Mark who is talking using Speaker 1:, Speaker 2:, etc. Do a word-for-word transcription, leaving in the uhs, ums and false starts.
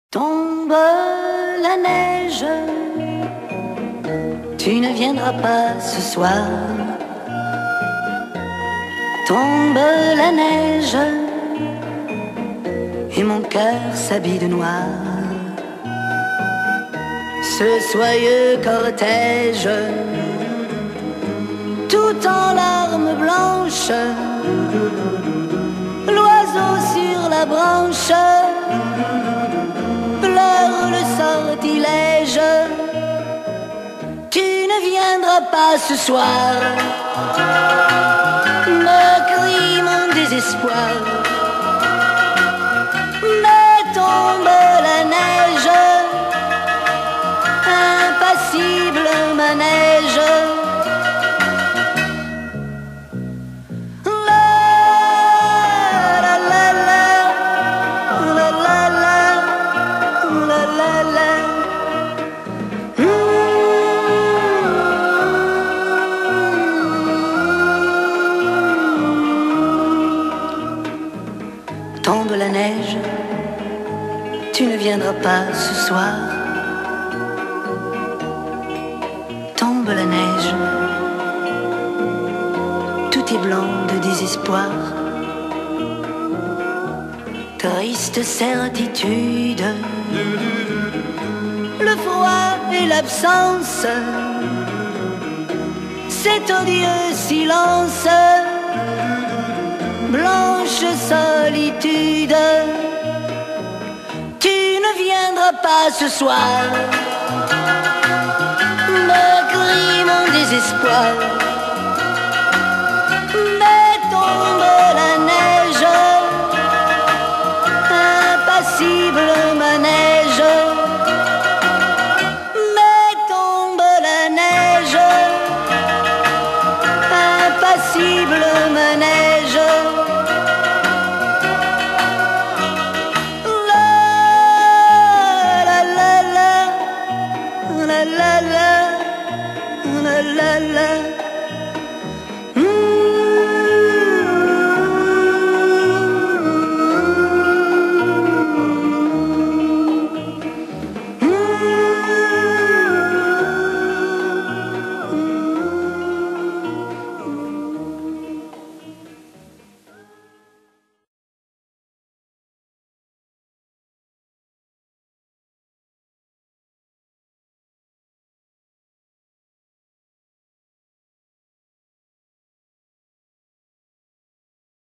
Speaker 1: Tombe la neige, tu ne viendras pas ce soir. Tombe la neige, et mon cœur s'habille de noir. Ce soyeux cortège, tout en larmes blanches, l'oiseau sur la branche pleure le sortilège. Tu ne viendras pas ce soir, me crie mon désespoir. Mais tombe la neige, impassible manège. Tombe la neige, tu ne viendras pas ce soir. Tombe la neige, tout est blanc de désespoir. Triste certitude, le froid et l'absence, cet odieux silence, blanche solitude. Tu ne viendras pas ce soir, me crie mon désespoir. Mais tombe la neige, impassible